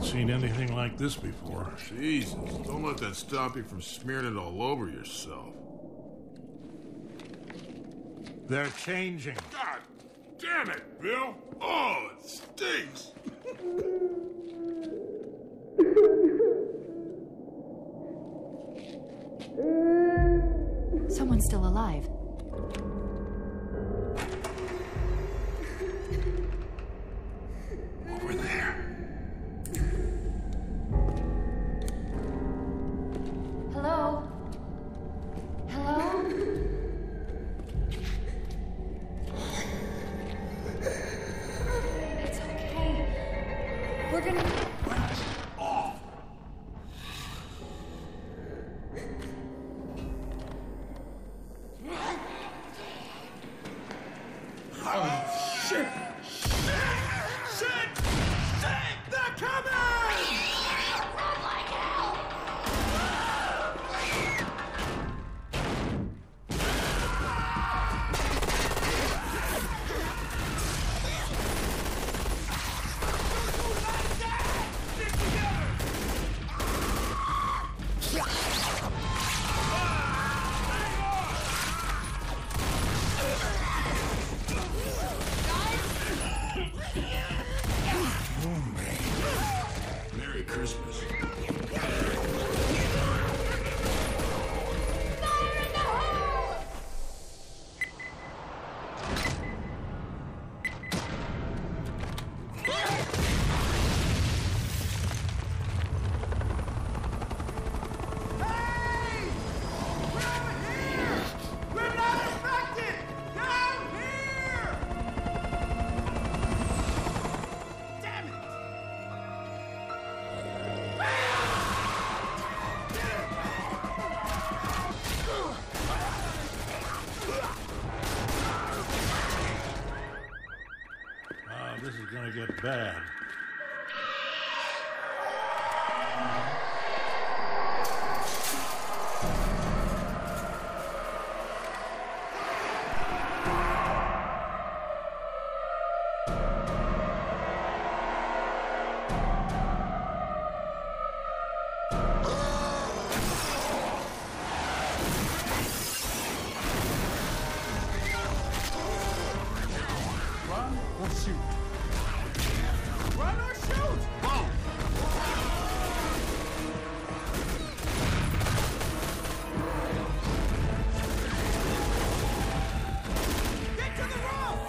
seen anything like this before. Jesus, don't let that stop you from smearing it all over yourself. They're changing. God damn it, Bill! Oh, it stinks! Someone's still alive. Over there. Hello? Hello? It's okay. We're gonna... Oh, shit! Shit! They're coming! Run like hell! Merry Christmas. This is gonna get bad. Run or shoot? Run or shoot! Whoa! Get to the rope!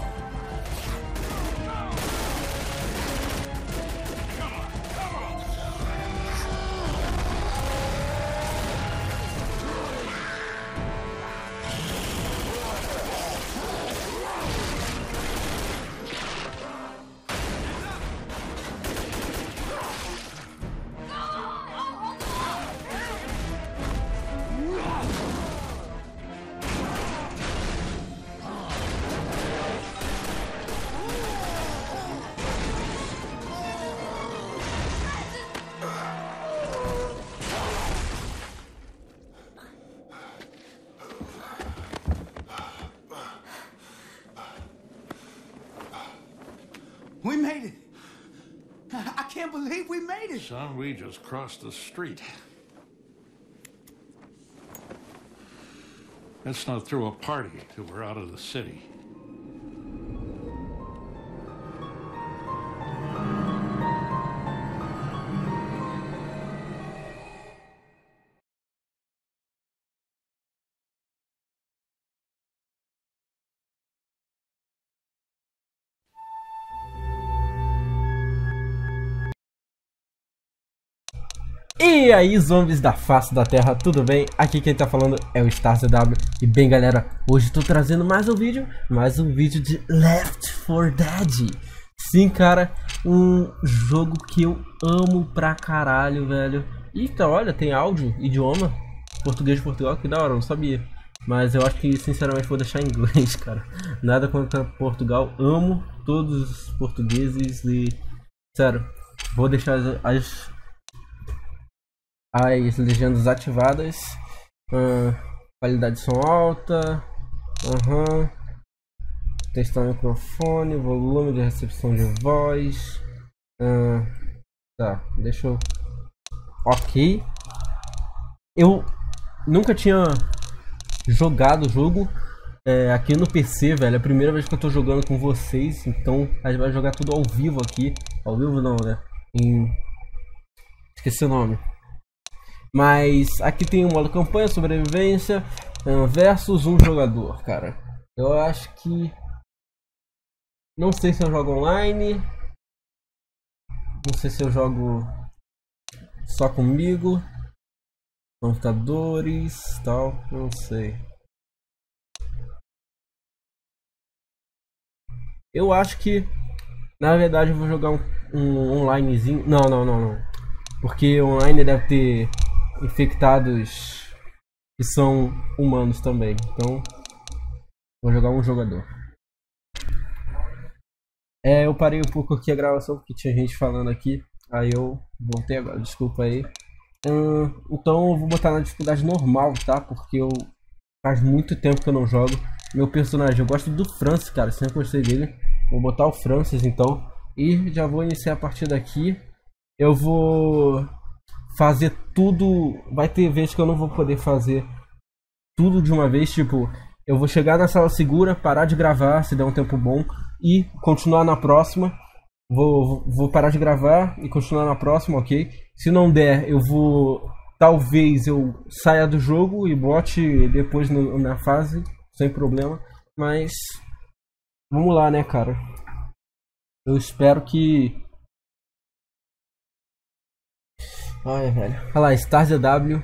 We made it! I can't believe we made it! Son, we just crossed the street. Let's not throw a party till we're out of the city. E aí, zombies da face da terra, tudo bem? Aqui quem tá falando é o StarCW. E bem, galera, hoje tô trazendo mais um vídeo de Left 4 Dead. Sim, cara, um jogo que eu amo pra caralho, velho. Eita, olha, tem áudio, idioma, português de Portugal, que da hora, eu não sabia. Mas eu acho que, sinceramente, vou deixar em inglês, cara. Nada contra Portugal, amo todos os portugueses e... Sério, vou deixar as legendas ativadas, qualidade de som alta, testar o microfone, volume de recepção de voz, Tá, deixa eu... Ok. Eu nunca tinha jogado o jogo aqui no PC, velho. É a primeira vez que eu tô jogando com vocês. Então a gente vai jogar tudo ao vivo aqui. Ao vivo não, né? Esqueci o nome. Mas aqui tem o modo campanha, sobrevivência versus um jogador, cara. Eu acho que... Não sei se eu jogo online. Não sei se eu jogo só comigo. Computadores, tal, não sei. Eu acho que, na verdade, eu vou jogar um onlinezinho. Não. Porque online deve ter infectados que são humanos também. Então, vou jogar um jogador. Eu parei um pouco aqui a gravação porque tinha gente falando aqui. Aí eu voltei agora, desculpa aí. Então eu vou botar na dificuldade normal, tá? Porque faz muito tempo que eu não jogo. Meu personagem, eu gosto do Francis, cara. Sempre gostei dele. Vou botar o Francis então. E já vou iniciar a partida aqui. Eu vou fazer tudo. Vai ter vezes que eu não vou poder fazer tudo de uma vez. Tipo, eu vou chegar na sala segura, parar de gravar se der um tempo bom e continuar na próxima. Vou parar de gravar e continuar na próxima, ok? Se não der, eu vou... Talvez eu saia do jogo e bote depois na fase, sem problema. Mas... Vamos lá, né, cara? Eu espero que... Ai, velho. Olha lá, StarsDW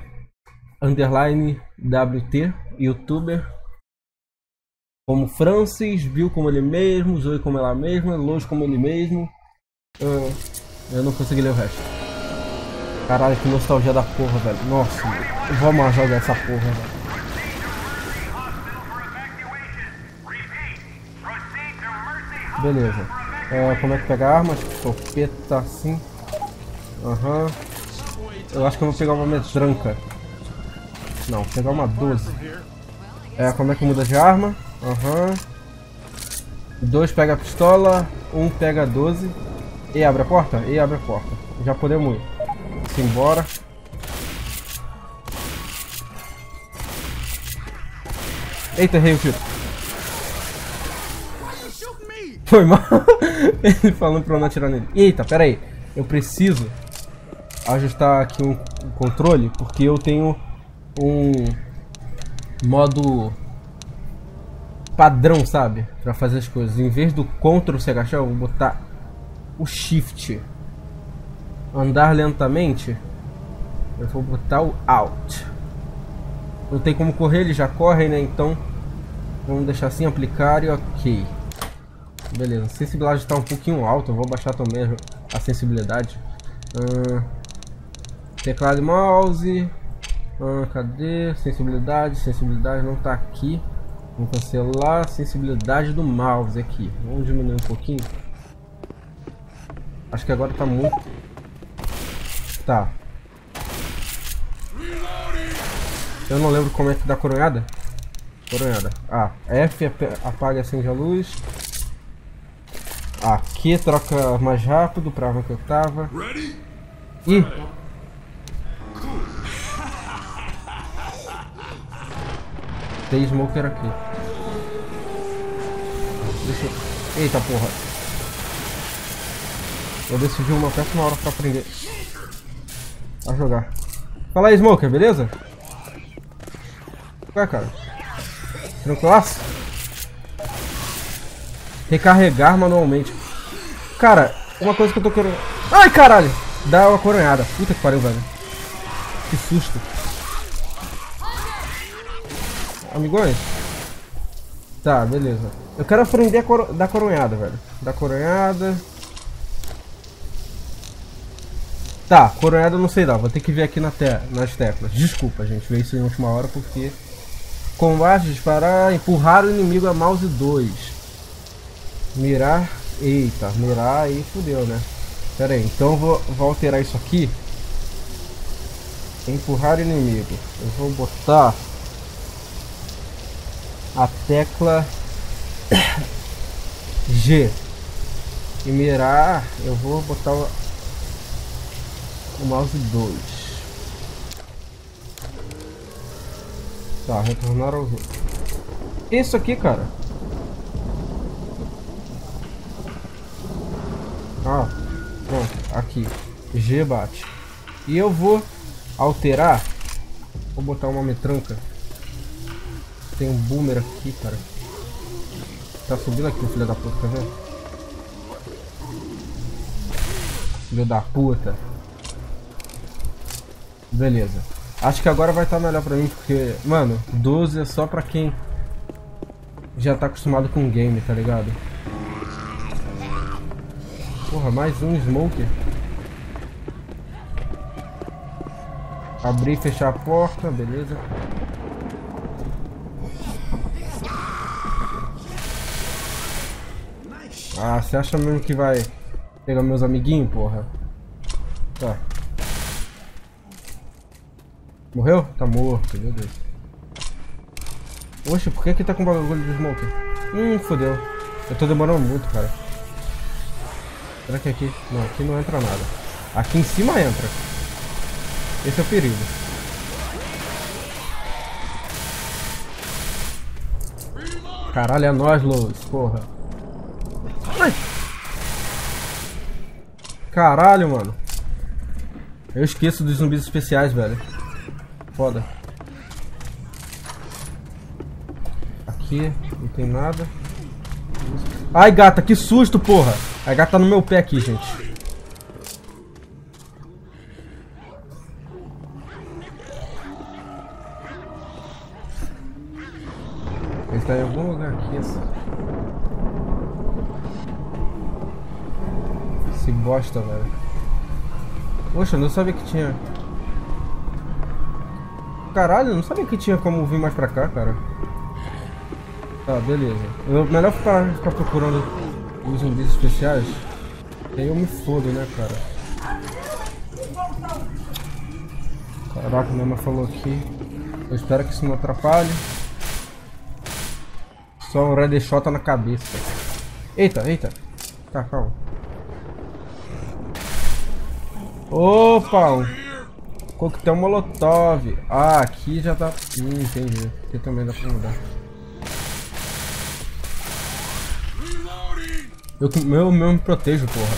_WT, youtuber. Como Francis, Bill como ele mesmo, Zoe como ela mesma, Lois como ele mesmo. Eu não consegui ler o resto. Caralho, que nostalgia da porra, velho. Nossa, vamos jogar essa porra, velho. Beleza. Como é que pega a arma? Escopeta assim. Aham. Eu acho que eu vou pegar uma metranca. Não, vou pegar uma 12. Como é que muda de arma? Aham. 2 pega a pistola, 1 pega a 12. E abre a porta? E abre a porta. Já podemos ir. Simbora. Eita, errei o tiro. Foi mal. Ele falando pra eu não atirar nele. Eita, pera aí. Eu preciso ajustar aqui um controle, porque eu tenho um modo padrão, sabe? Pra fazer as coisas. Em vez do Ctrl se agachar, eu vou botar o Shift. Andar lentamente, eu vou botar o Alt. Não tem como correr, ele já corre, né? Então, vamos deixar assim, aplicar e ok. Beleza, a sensibilidade está um pouquinho alta, eu vou baixar também a sensibilidade. Teclado e mouse. Cadê? Sensibilidade não está aqui. Vamos cancelar a sensibilidade do mouse aqui. Vamos diminuir um pouquinho. Acho que agora está muito... Tá. Eu não lembro como é que dá coronhada. F apaga e acende a luz. Aqui troca mais rápido pra arma que eu tava. Ih! Tem smoker aqui. Deixa eu... Eita porra! Eu decidi uma péssima hora pra aprender a jogar. Fala aí, smoker, beleza? Ué, cara? Tranquilaço? Recarregar manualmente. Cara, uma coisa que eu tô querendo... Ai, caralho! Dá uma coronhada. Puta que pariu, velho. Que susto. Amigões? Tá, beleza. Eu quero aprender a dar coronhada, velho. Dar coronhada. Tá, coronhada eu não sei dar. Vou ter que ver aqui nas teclas. Desculpa, gente. Veio isso em última hora porque... Combate, disparar, empurrar o inimigo a mouse 2. Mirar. Eita, mirar aí fudeu, né? Pera aí, então eu vou alterar isso aqui. Empurrar o inimigo. Eu vou botar a tecla G. E mirar, eu vou botar o mouse 2. Tá, retornar ao jogo. Isso aqui, cara. Ah, pronto, aqui. G bate. E eu vou alterar. Vou botar uma metranca. Tem um boomer aqui, cara. Tá subindo aqui, filho da puta, quer ver? Filho da puta. Beleza. Acho que agora vai estar melhor pra mim, porque, mano, 12 é só pra quem já tá acostumado com o game, tá ligado? Porra, mais um smoker. Abrir e fechar a porta, beleza. Ah, você acha mesmo que vai pegar meus amiguinhos, porra? Tá. Morreu? Tá morto, meu Deus. Oxe, por que tá com bagulho de smoker? Fodeu. Eu tô demorando muito, cara. Será que aqui? Não, aqui não entra nada. Aqui em cima entra. Esse é o perigo. Caralho, é nóis, Lois, porra. Ai. Caralho, mano. Eu esqueço dos zumbis especiais, velho. Foda. Aqui, não tem nada. Ai, gata, que susto, porra. A gata tá no meu pé aqui, gente. Ele tá em algum lugar aqui, assim. Esse bosta, velho. Poxa, eu não sabia que tinha. Caralho, eu não sabia que tinha como vir mais pra cá, cara. Tá, beleza. Melhor ficar procurando os zumbis especiais. Que aí eu me fodo, né, cara? Caraca, minha mãe falou aqui. Eu espero que isso não atrapalhe. Só um red shot na cabeça. Eita, eita. Tá, calma. Opa! Um coquetel molotov. Ah, aqui já tá... entendi. Aqui também dá pra mudar. Eu me protejo, porra.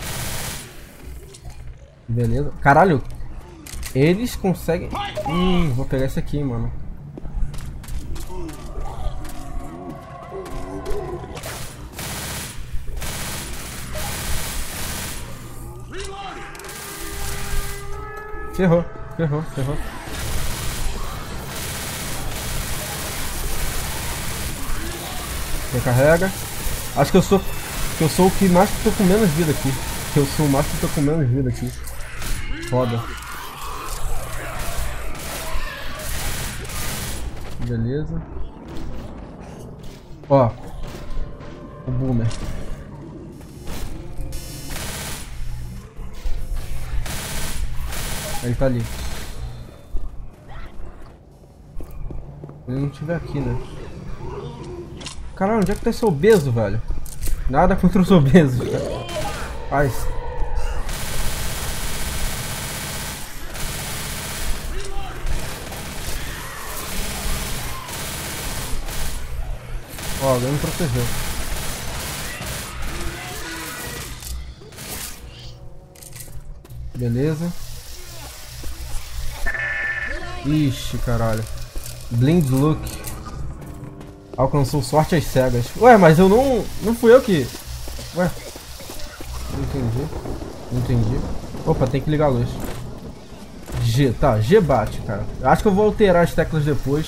Beleza. Caralho. Eles conseguem... vou pegar esse aqui, mano. Ferrou, ferrou, ferrou. Recarrega. Acho que eu sou o que mais tô com menos vida aqui. Eu sou o mais que tô com menos vida aqui. Foda. Beleza. Ó. O boomer. Ele tá ali. Ele não estiver aqui, né? Caralho, onde é que tá esse obeso, velho? Nada contra os obesos, cara. Ai. Ó, alguém me protegeu. Beleza. Ixi, caralho. Blind Look. Alcançou sorte às cegas. Ué, mas eu não fui eu que... Ué. Não entendi. Não entendi. Opa, tem que ligar a luz. G, tá. G bate, cara. Acho que eu vou alterar as teclas depois.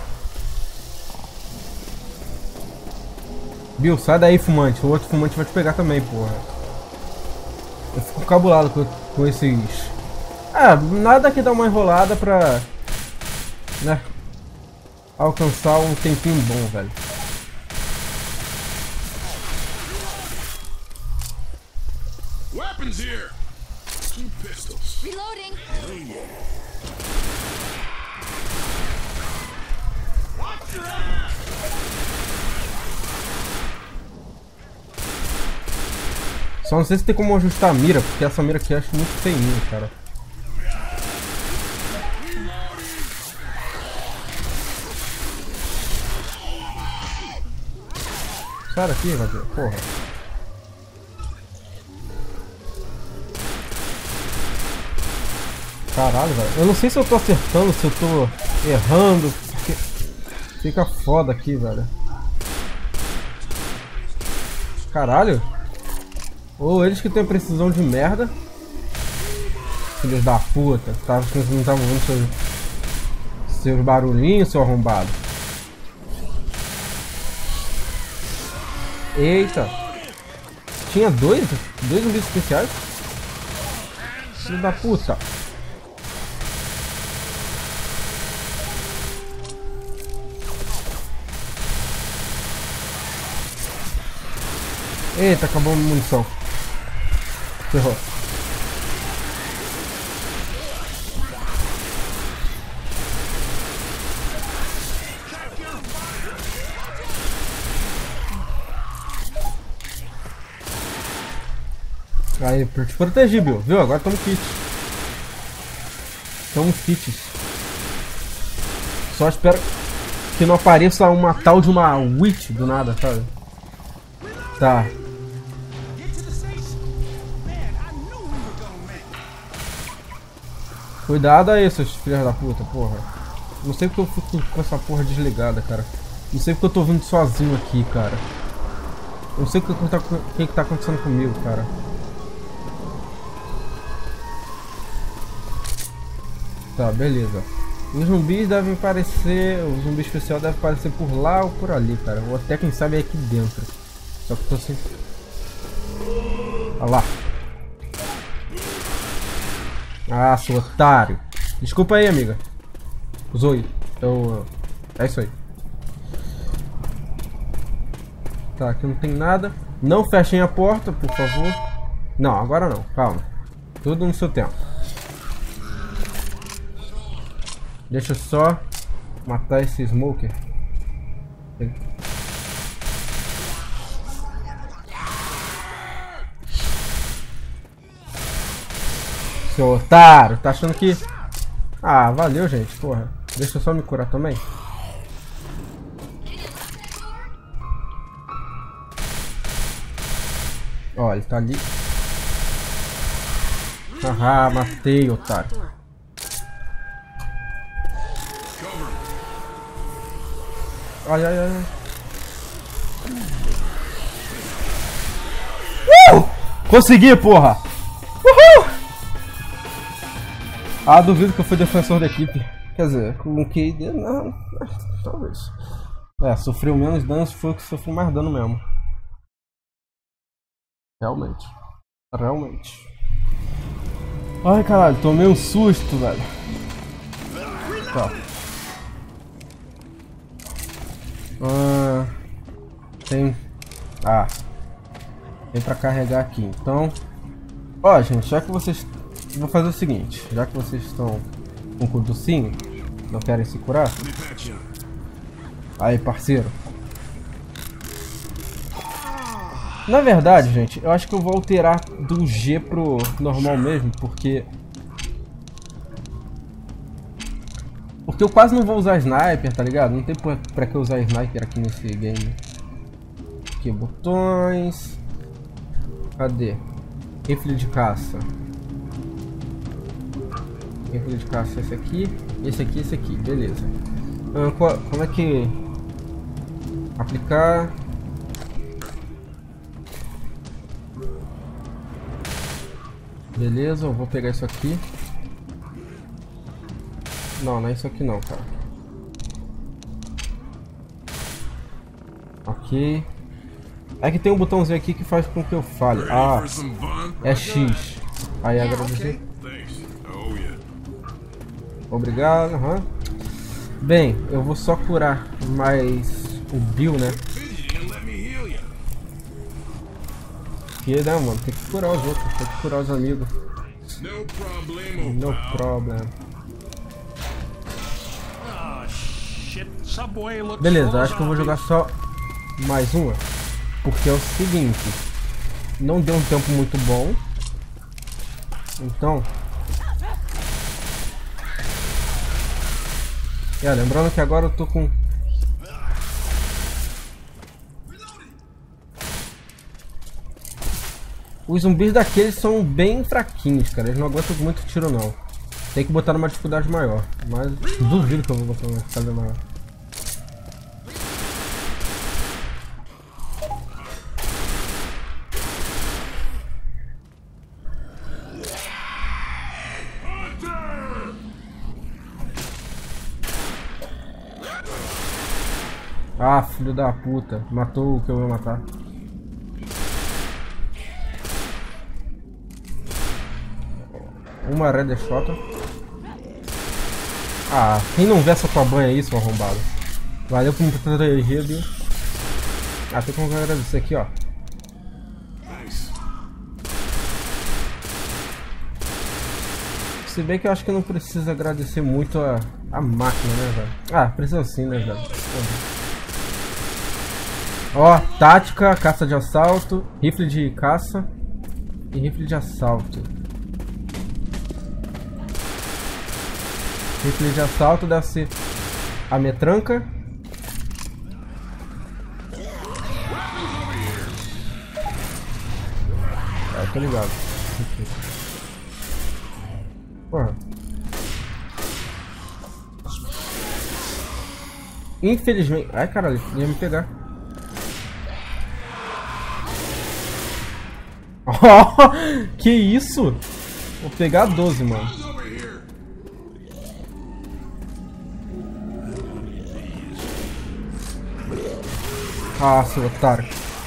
Bill, sai daí, fumante. O outro fumante vai te pegar também, porra. Eu fico cabulado com esses... Ah, nada que dá uma enrolada pra... né? Alcançar um tempinho bom, velho. Weapons here. 2 pistols. Reloading. Watch your ass. Só não sei se tem como ajustar a mira, porque essa mira aqui eu acho muito feinha, cara. Sai daqui, velho. Porra. Caralho, velho. Eu não sei se eu tô acertando, se eu tô errando. Porque fica foda aqui, velho. Caralho. Ou eles que têm precisão de merda. Filhos da puta. Vocês não estavam vendo seus barulhinhos, seu arrombado. Eita. Tinha dois zumbis especiais? Filho da puta. Eita, acabou a munição. Ferrou. Aí, te protegi, Bill. Viu? Agora toma kit. Toma os kits. Só espero que não apareça uma tal de uma witch do nada, sabe? Tá. Cuidado aí, seus filhos da puta, porra. Não sei porque eu fico com essa porra desligada, cara. Não sei porque eu tô vindo sozinho aqui, cara. Não sei o que tá acontecendo comigo, cara. Tá, beleza. Os zumbis devem aparecer... O zumbi especial deve aparecer por lá ou por ali, cara. Ou até, quem sabe, aqui dentro. Só que eu tô sem... Olha lá. Ah, seu otário. Desculpa aí, amiga. Zoe. É isso aí. Tá, aqui não tem nada. Não fechem a porta, por favor. Não, agora não. Calma. Tudo no seu tempo. Deixa eu só matar esse smoker. Seu otário, tá achando que... Ah, valeu, gente, porra. Deixa eu só me curar também. Ó, ele tá ali. Haha, matei, otário. Ai, ai, ai. Consegui, porra! Uhul! Ah, duvido que eu fui defensor da equipe. Quer dizer, com o KD, não, talvez. É, sofreu menos dano, foi o que sofreu mais dano mesmo. Realmente. Realmente. Ai, caralho, tomei um susto, velho. Tá. Tem... Ah. Tem pra carregar aqui, então... Ó, gente, já que vocês... Vou fazer o seguinte. Já que vocês estão com conducinho, não querem se curar. Aí, parceiro. Na verdade, gente, eu acho que eu vou alterar do G pro normal mesmo, porque eu quase não vou usar sniper, tá ligado? Não tem pra que usar sniper aqui nesse game. Aqui, botões. Cadê? Rifle de caça. Rifle de caça, esse aqui, esse aqui, beleza. Como é que... Aplicar... Beleza, eu vou pegar isso aqui. Não, não é isso aqui não, cara. Ok. É que tem um botãozinho aqui que faz com que eu fale. Ah, é X. Aí agradecer. Obrigado, uhum. Bem, eu vou só curar mais o Bill, né? Que, né, mano? Tem que curar os outros, tem que curar os amigos. No problem. Beleza, acho que eu vou jogar só mais uma. Porque é o seguinte, não deu um tempo muito bom. Então... lembrando que agora eu tô com... Os zumbis daqueles são bem fraquinhos, cara. Eles não aguentam muito tiro, não. Tem que botar numa dificuldade maior. Mas duvido que eu vou botar numa dificuldade maior. Ah, filho da puta. Matou o que eu ia matar. Uma Red Shot. Ah, quem não vê essa tua banha aí, seu arrombado? Valeu por me proteger, viu? Ah, tem como agradecer aqui, ó. Se bem que eu acho que não precisa agradecer muito a máquina, né, velho? Ah, precisa sim, né, velho? Ó, tática, caça de assalto, rifle de caça e rifle de assalto. Rifle de assalto deve ser a metranca. Ah, tô ligado. Porra. Infelizmente... Ai, caralho, ia me pegar. Oh, que isso? Vou pegar 12, mano. Ah, seu otário.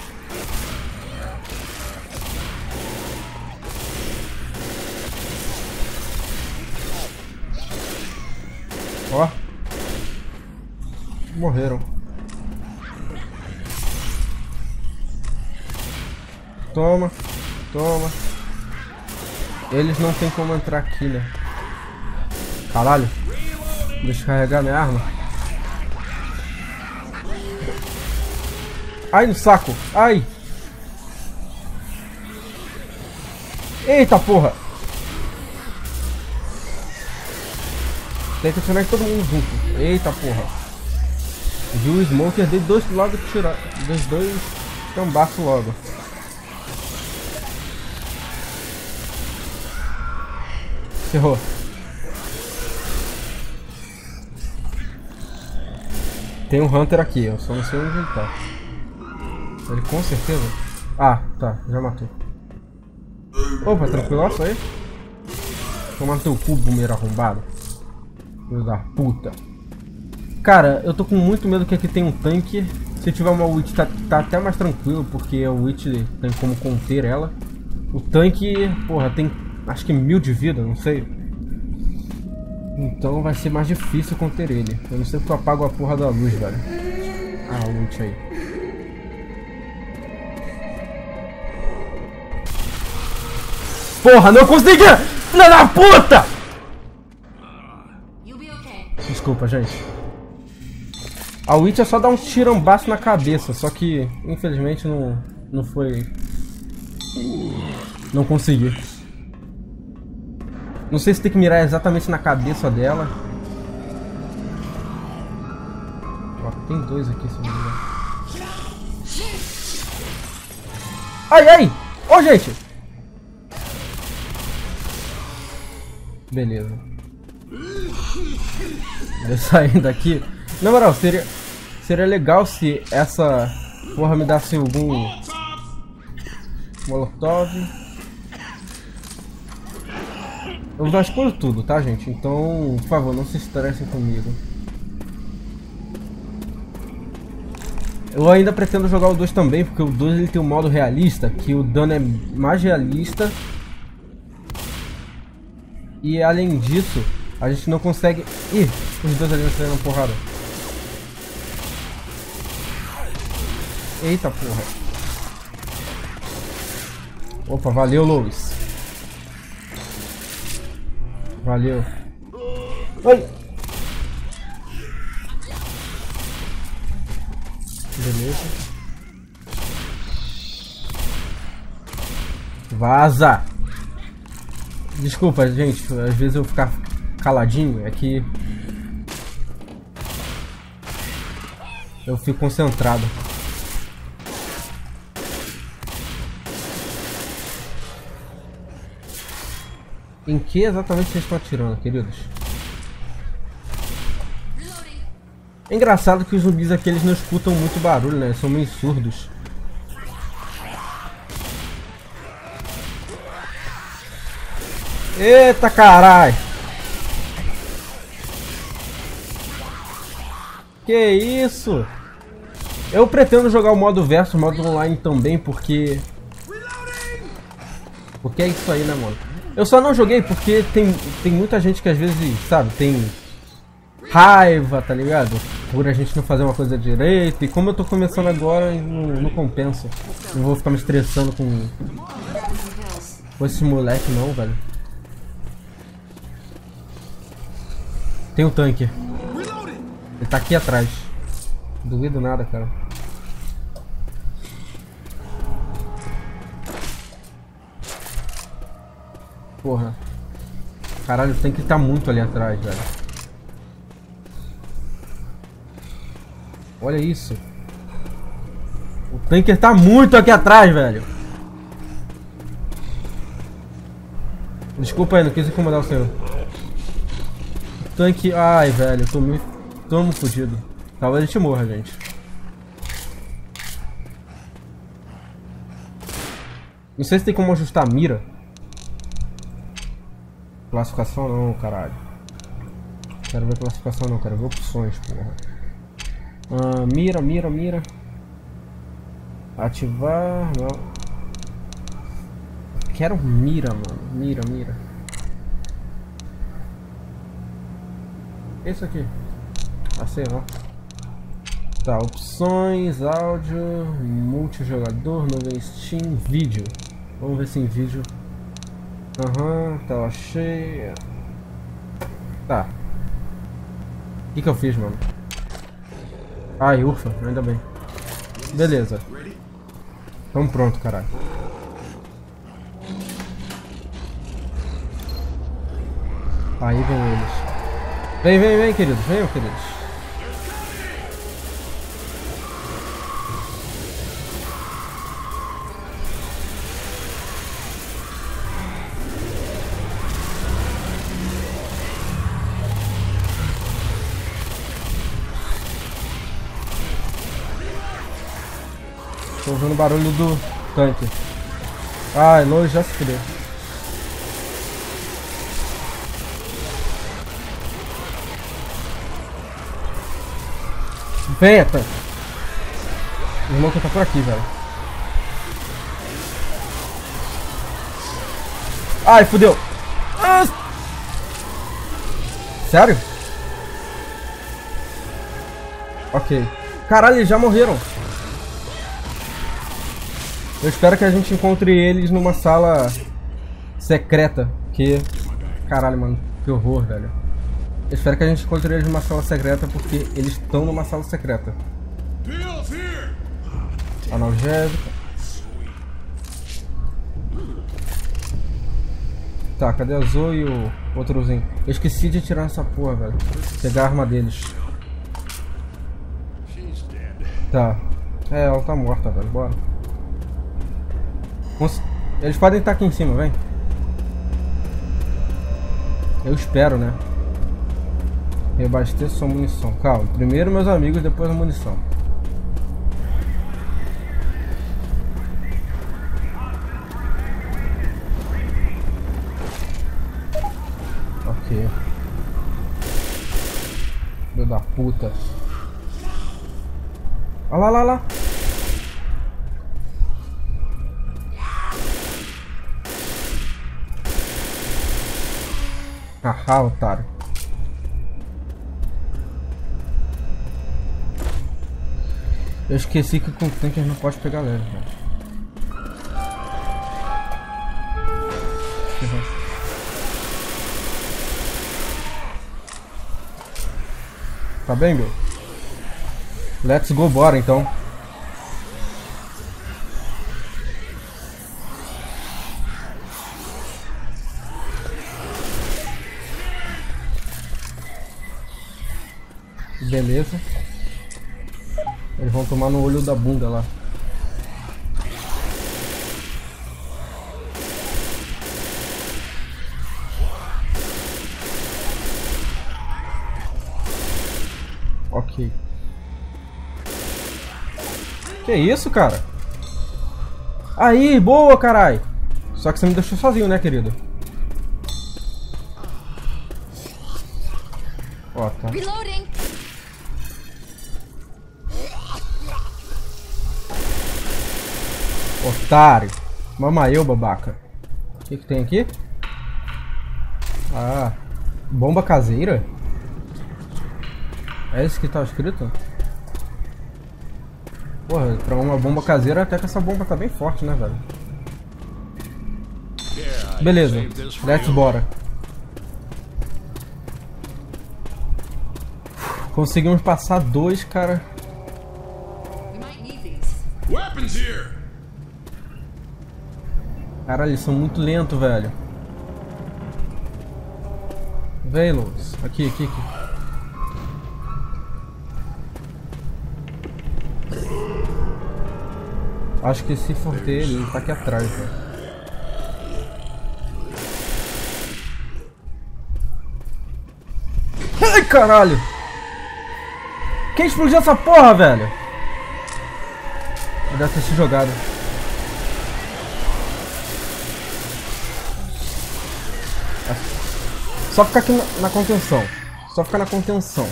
Ó. Morreram. Toma. Toma. Eles não tem como entrar aqui, né? Caralho. Deixa eu carregar minha arma. Ai, no saco. Ai. Eita, porra. Tem que atirar todo mundo junto. Eita, porra. Viu o Smoker de dois logo tirar. Dos dois cambaços logo. Ferrou. Tem um Hunter aqui, eu só não sei onde ele tá. Ele com certeza... Ah, tá, já matou. Opa, tranquilaço aí. Toma no teu cu, bumeiro arrombado. Filho da puta. Cara, eu tô com muito medo que aqui tem um tanque. Se tiver uma witch tá até mais tranquilo, porque a witch tem como conter ela. O tanque, porra, tem acho que 1000 de vida, não sei. Então vai ser mais difícil conter ele. Eu não sei porque eu apago a porra da luz, velho. Ah, a witch aí. Porra, não consegui! Filha da puta! Desculpa, gente. A witch é só dar um tirambaço na cabeça, só que infelizmente não foi... Não consegui. Não sei se tem que mirar exatamente na cabeça dela. Ó, tem dois aqui, se não me engano. Ai, ai! Ô, gente! Beleza. Eu saindo daqui. Na moral, seria legal se essa porra me desse algum molotov. Eu vou dar expor tudo, tá, gente? Então, por favor, não se estressem comigo. Eu ainda pretendo jogar o 2 também, porque o 2 ele tem um modo realista, que o dano é mais realista. E além disso, a gente não consegue... Ih, os dois ali não saíram porrada. Eita porra. Opa, valeu, Lois. Valeu. Ai! Beleza. Vaza! Desculpa, gente, às vezes eu ficar caladinho, é que eu fico concentrado. Em que exatamente vocês estão atirando, queridos? É engraçado que os zumbis aqui eles não escutam muito barulho, né? Eles são meio surdos. Eita caralho! Que isso? Eu pretendo jogar o modo versus, o modo online também, porque é isso aí, né, mano? Eu só não joguei porque tem muita gente que às vezes, sabe, tem raiva, tá ligado? Por a gente não fazer uma coisa direito. E como eu tô começando agora, não compensa. Não vou ficar me estressando com esse moleque não, velho. Tem um tanque. Ele tá aqui atrás. Duvido nada, cara. Porra. Caralho, o tanque tá muito ali atrás, velho. Olha isso. O tanque tá muito aqui atrás, velho. Desculpa aí, não quis incomodar o senhor. O tanque... Ai, velho, eu tô muito fudido. Talvez a gente morra, gente. Não sei se tem como ajustar a mira. Classificação não, caralho. Quero ver classificação não, quero ver opções, porra. Mira. Ativar, não. Quero mira, mano. Mira. Esse aqui. Sei lá. Tá, opções, áudio, multijogador, nuvem Steam, vídeo. Vamos ver se em vídeo. Tela cheia. Tá. O que eu fiz, mano? Ai, ufa, ainda bem. Beleza. Tamo pronto, caralho. Aí vem eles. Vem, queridos. Venham, queridos. Tô ouvindo o barulho do tanque. Ai, longe já se fudeu. Venha, tanque. O irmão que tá por aqui, velho. Ai, fudeu. Ah! Sério? Ok. Caralho, eles já morreram. Eu espero que a gente encontre eles numa sala secreta. Que... Caralho, mano. Que horror, velho. Eu espero que a gente encontre eles numa sala secreta, porque eles estão numa sala secreta. Analgésico. Tá, cadê a Zoe e o outrozinho? Eu esqueci de tirar essa porra, velho. Pegar a arma deles. Tá. É, ela tá morta, velho. Bora. Eles podem estar aqui em cima, vem. Eu espero, né? Reabasteça sua munição. Calma, primeiro meus amigos, depois a munição. Ok. Filho da puta. Olha lá. Haha, otário. Eu esqueci que com tanque não pode pegar leve, velho. Tá bem, meu? Let's go, bora então. Beleza. Eles vão tomar no olho da bunda lá. Ok. Que isso, cara? Aí, boa, carai. Só que você me deixou sozinho, né, querido? Ó, tá. Reloading. Otário. Mama eu, babaca. O que tem aqui? Ah, bomba caseira? É isso que tá escrito? Porra, pra uma bomba caseira até que essa bomba tá bem forte, né, velho? Beleza, let's bora. Conseguimos passar 2, cara. We might need these. Weapons here! Caralho, eles são muito lentos, velho. Vem, Luz. Aqui. Acho que se for ter ele tá aqui atrás, velho. Ai, caralho! Quem explodiu essa porra, velho? Eu deve ter se jogado. Só ficar aqui na contenção. Só ficar na contenção.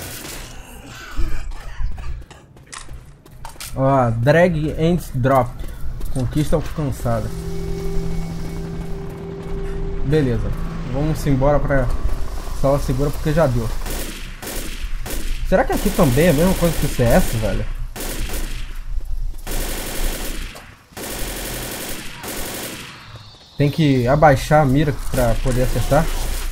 Ó, drag and drop. Conquista alcançada. Beleza. Vamos embora pra sala segura porque já deu. Será que aqui também é a mesma coisa que o CS, velho? Tem que abaixar a mira pra poder acertar.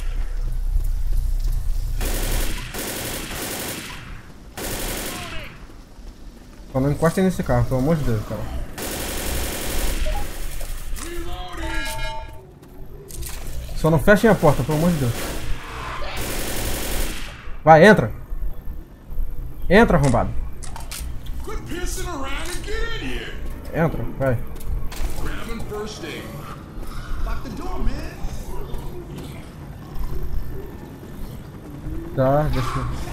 Só não encostem nesse carro, pelo amor de Deus, cara. Só não fechem a porta, pelo amor de Deus. Vai, entra. Entra, arrombado. Quit pissing around and get in here! Entra, vai. Grabbing first aid. Lock the door, man. Tá, deixa eu...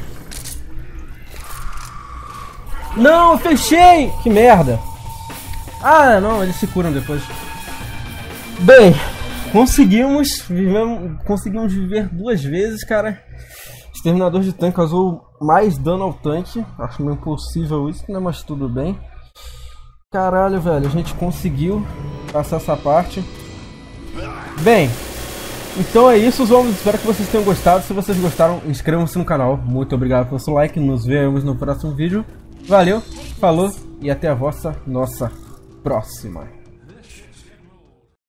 Não, eu fechei! Que merda! Ah, não, eles se curam depois. Bem, conseguimos viver 2 vezes, cara. Exterminador de tanque causou mais dano ao tanque. Acho meio impossível isso, né? Mas tudo bem. Caralho, velho, a gente conseguiu passar essa parte. Bem, então é isso, zombies. Espero que vocês tenham gostado. Se vocês gostaram, inscrevam-se no canal. Muito obrigado pelo seu like. Nos vemos no próximo vídeo. Valeu, falou e até a nossa próxima.